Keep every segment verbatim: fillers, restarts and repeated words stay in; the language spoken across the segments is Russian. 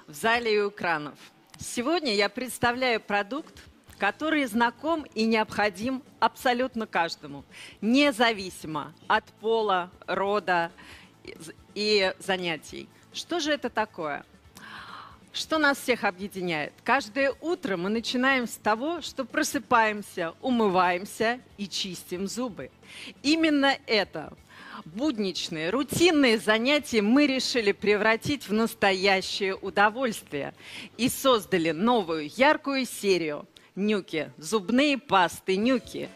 в зале и у экранов. Сегодня я представляю продукт, который знаком и необходим абсолютно каждому, независимо от пола, рода и занятий. Что же это такое? Что нас всех объединяет? Каждое утро мы начинаем с того, что просыпаемся, умываемся и чистим зубы. Именно это будничные, рутинные занятия мы решили превратить в настоящее удовольствие и создали новую яркую серию Нюки, зубные пасты Нюки.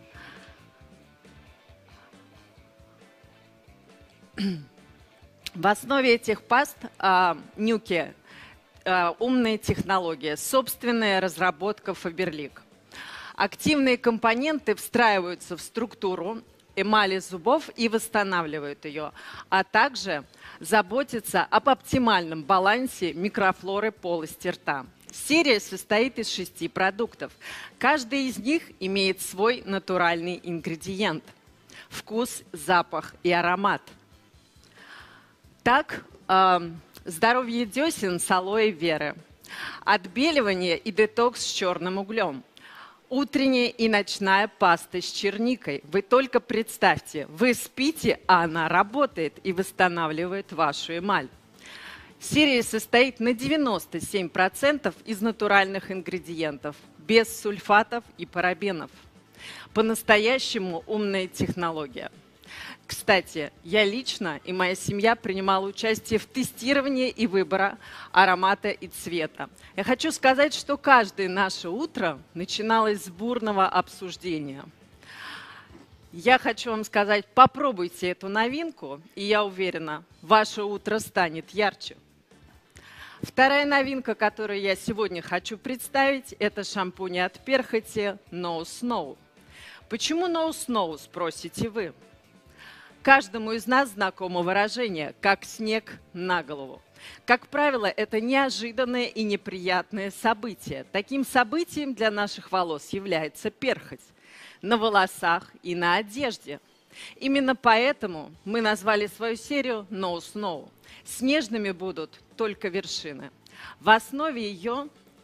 В основе этих паст а, Нюки а, умная технология, собственная разработка Faberlic. Активные компоненты встраиваются в структуру эмали зубов и восстанавливают ее, а также заботятся об оптимальном балансе микрофлоры полости рта. Серия состоит из шести продуктов. Каждый из них имеет свой натуральный ингредиент – вкус, запах и аромат. Так, э, здоровье десен с алоэ веры, отбеливание и детокс с черным углем, утренняя и ночная паста с черникой. Вы только представьте, вы спите, а она работает и восстанавливает вашу эмаль. Серия состоит на девяносто семь процентов из натуральных ингредиентов, без сульфатов и парабенов. По-настоящему умная технология. Кстати, я лично и моя семья принимала участие в тестировании и выборе аромата и цвета. Я хочу сказать, что каждое наше утро начиналось с бурного обсуждения. Я хочу вам сказать, попробуйте эту новинку, и я уверена, ваше утро станет ярче. Вторая новинка, которую я сегодня хочу представить, это шампунь от перхоти No Snow. Почему No Snow, спросите вы? Каждому из нас знакомо выражение «как снег на голову». Как правило, это неожиданное и неприятное событие. Таким событием для наших волос является перхоть на волосах и на одежде. Именно поэтому мы назвали свою серию No Snow. Снежными будут только вершины. В основе ее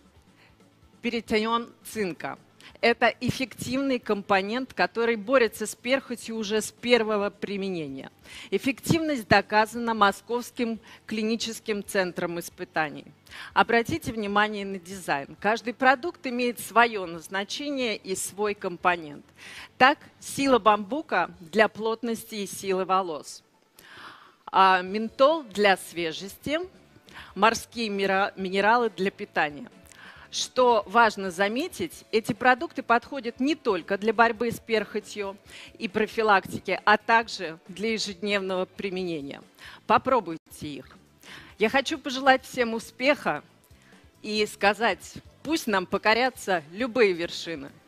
перитонион цинка. Это эффективный компонент, который борется с перхотью уже с первого применения. Эффективность доказана Московским клиническим центром испытаний. Обратите внимание на дизайн. Каждый продукт имеет свое назначение и свой компонент. Так, сила бамбука для плотности и силы волос. А ментол для свежести, морские минералы для питания. Что важно заметить, эти продукты подходят не только для борьбы с перхотью и профилактики, а также для ежедневного применения. Попробуйте их. Я хочу пожелать всем успеха и сказать, пусть нам покорятся любые вершины.